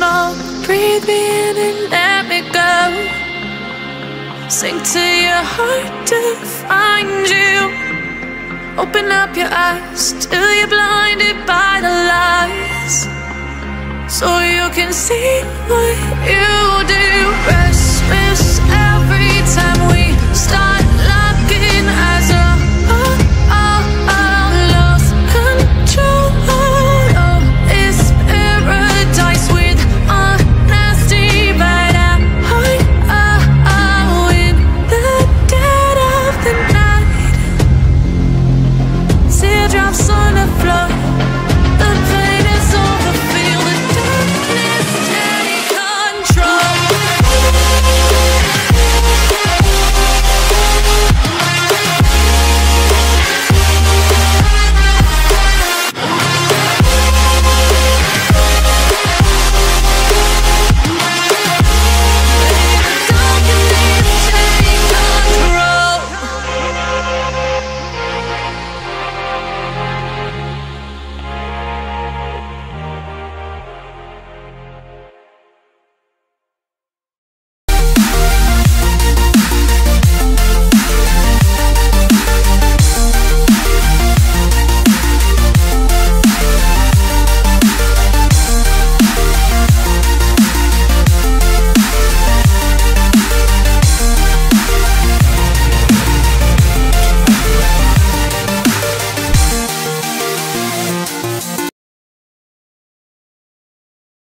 strong. Breathe me in and let me go. Sink to your heart to find you. Open up your eyes till you're blinded by the lies, so you can see what you do. Restless